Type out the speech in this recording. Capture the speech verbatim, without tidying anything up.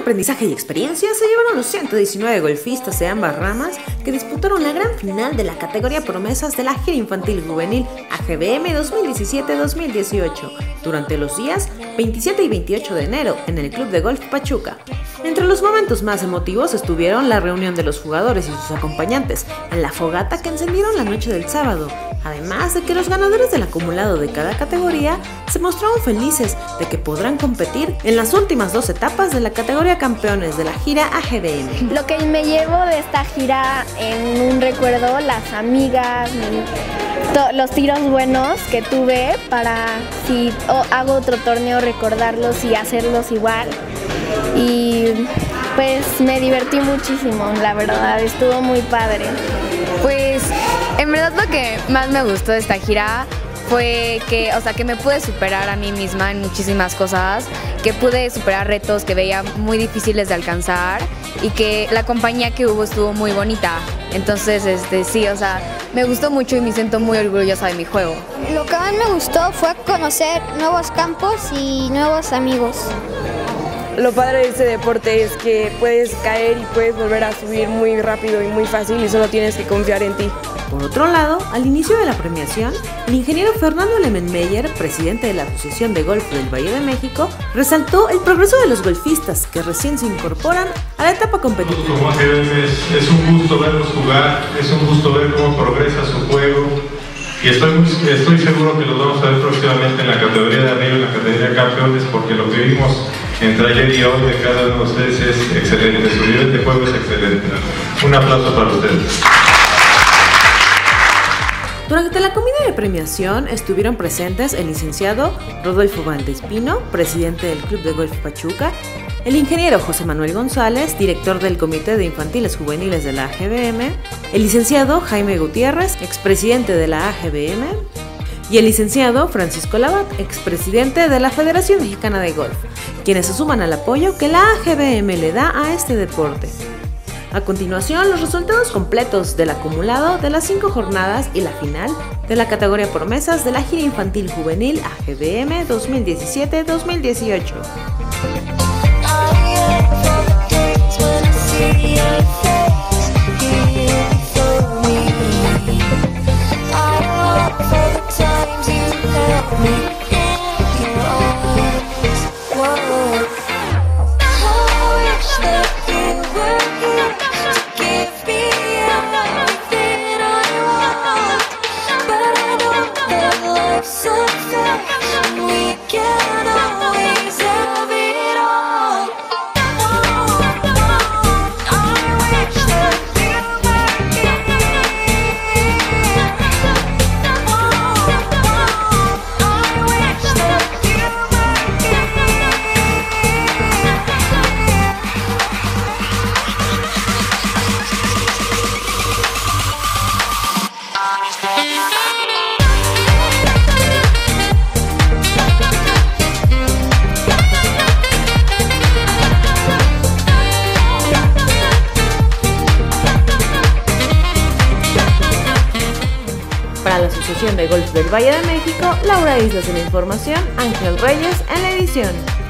aprendizaje y experiencia se llevaron los ciento diecinueve golfistas de ambas ramas que disputaron la gran final de la categoría promesas de la gira infantil juvenil A G B M dos mil diecisiete dos mil dieciocho durante los días veintisiete y veintiocho de enero en el Club de Golf Pachuca. Entre los momentos más emotivos estuvieron la reunión de los jugadores y sus acompañantes en la fogata que encendieron la noche del sábado, además de que los ganadores del acumulado de cada categoría se mostraron felices de que podrán competir en las últimas dos etapas de la categoría campeones de la gira A G B M. Lo que me llevo de esta gira en un recuerdo, las amigas, los tiros buenos que tuve para si hago otro torneo recordarlos y hacerlos igual. Y pues me divertí muchísimo, la verdad, estuvo muy padre. Pues en verdad lo que más me gustó de esta gira fue que, o sea, que me pude superar a mí misma en muchísimas cosas, que pude superar retos que veía muy difíciles de alcanzar y que la compañía que hubo estuvo muy bonita. Entonces, este, sí, o sea, me gustó mucho y me siento muy orgullosa de mi juego. Lo que más me gustó fue conocer nuevos campos y nuevos amigos. Lo padre de este deporte es que puedes caer y puedes volver a subir muy rápido y muy fácil y solo tienes que confiar en ti. Por otro lado, al inicio de la premiación, el ingeniero Fernando Lemenmeyer, presidente de la Asociación de Golf del Valle de México, resaltó el progreso de los golfistas que recién se incorporan a la etapa competitiva. Como A G B M es, es un gusto verlos jugar, es un gusto ver cómo progresa su juego y estoy, estoy seguro que los vamos a ver próximamente en la categoría de arriba, en la categoría de campeones, porque lo que vimos entre ayer y hoy de cada uno de ustedes es excelente, su nivel de juego es excelente. Un aplauso para ustedes. Durante la comida de premiación estuvieron presentes el licenciado Rodolfo Valdespino, presidente del Club de Golf Pachuca, el ingeniero José Manuel González, director del Comité de Infantiles Juveniles de la A G B M, el licenciado Jaime Gutiérrez, expresidente de la A G B M, y el licenciado Francisco Labat, expresidente de la Federación Mexicana de Golf, quienes se suman al apoyo que la A G B M le da a este deporte. A continuación, los resultados completos del acumulado de las cinco jornadas y la final de la categoría promesas de la gira infantil juvenil A G B M dos mil diecisiete dos mil dieciocho. Para la Asociación de Golf del Valle de México, Laura Islas en la información, Ángel Reyes en la edición.